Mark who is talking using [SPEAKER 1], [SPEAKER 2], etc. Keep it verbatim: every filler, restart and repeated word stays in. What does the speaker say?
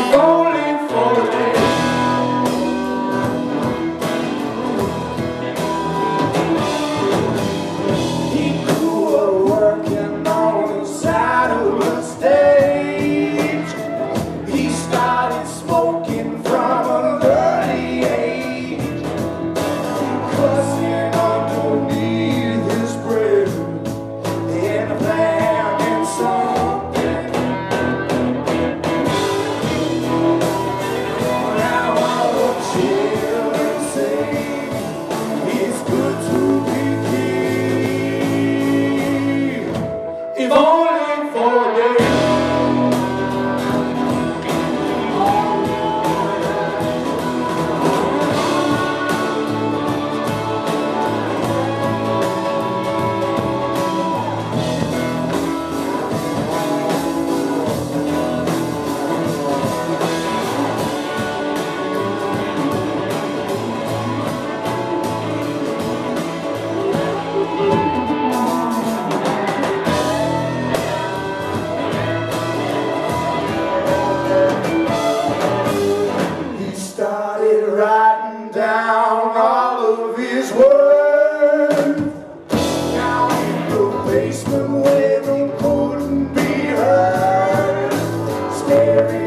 [SPEAKER 1] only for a day. He grew up working on the side of the stage. He started smoking from an early age, cussing underneath his breath and planning something. Now all the children say it's good to be king, if only for a day. Started writing down all of his words, down in the basement where they couldn't be heard, staring